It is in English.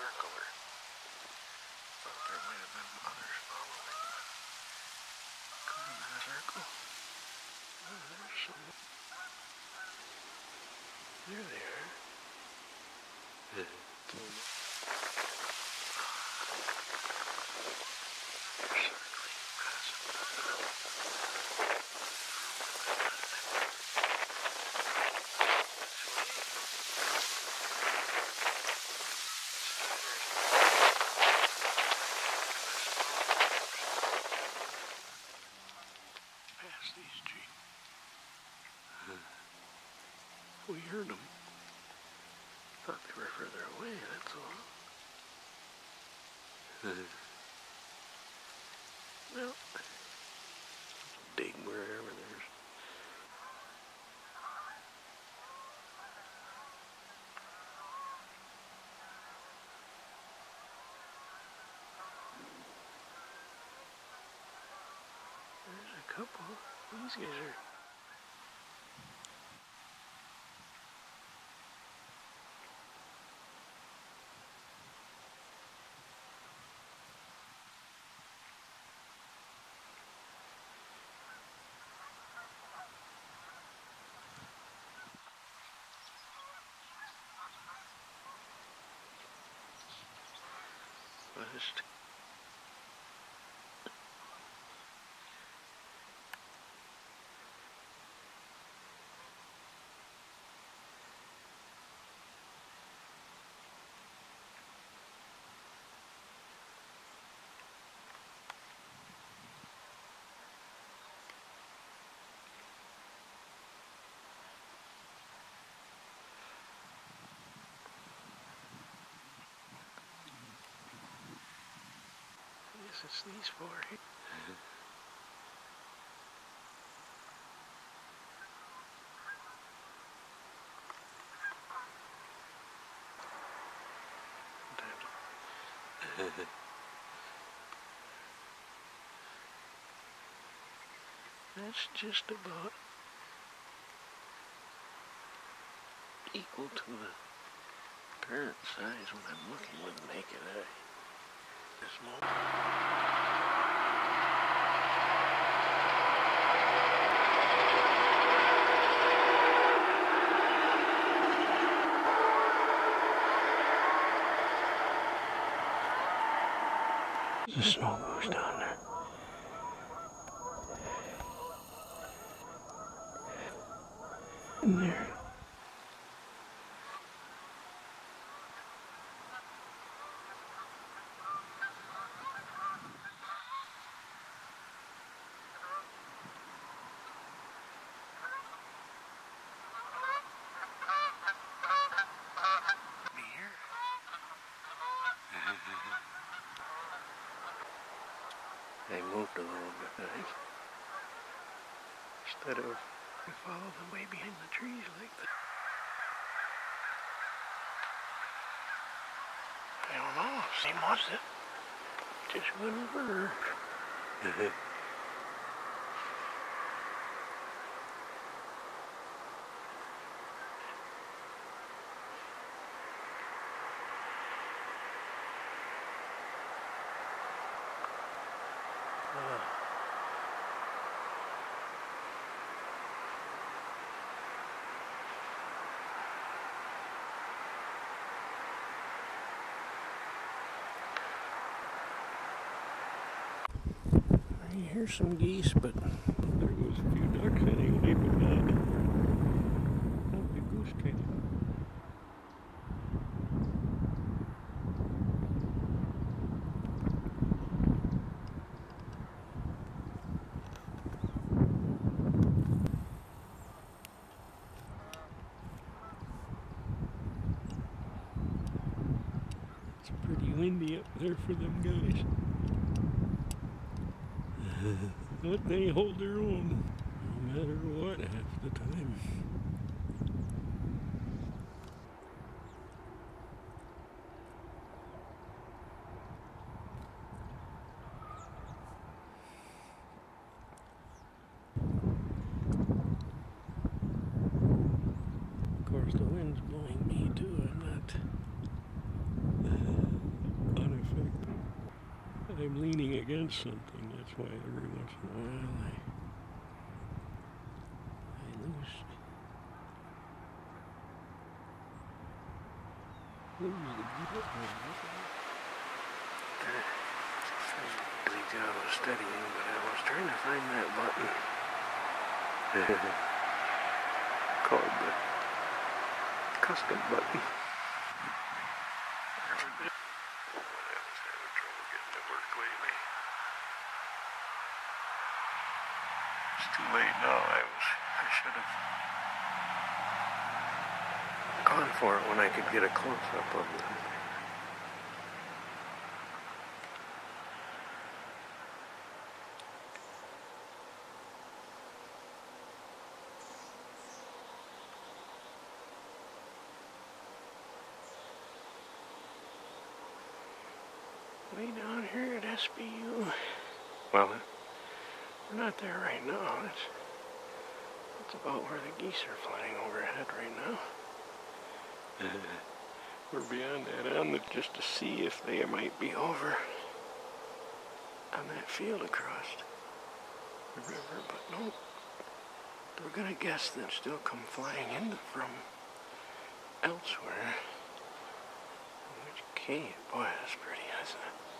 circle her. Thought there might have been others following, but couldn't have been a circle. Oh, there's some. There they are. Past these trees. We heard them. Thought they were further away, that's all. Well, dig wherever there's. There's a couple. These guys are. Just it's these four here. That's just about equal to the current size when I'm looking with the naked eye. This moment. There's a snow goose down there. In there. They moved a little bit, guys. Instead of we follow them way behind the trees like that. I don't know. Same was it. Just went over. Here's some geese, but there goes a few ducks anyway, but not the goose came. It's pretty windy up there for them guys. But they hold their own, no matter what, half the time. Of course, the wind's blowing me too, and that. I'm leaning against something. That's why every once in a while I lose the button. I think I was studying, but I was trying to find that button. Called the custom button. It's too late now. I should have gone for it when I could get a close-up of them. Way down here at SBU. Well, we're not there right now. That's about where the geese are flying overhead right now. We're beyond that on just to see if they might be over on that field across the river, but no. We're gonna guess they'll still come flying in from elsewhere. Which cave? Boy, that's pretty, isn't it?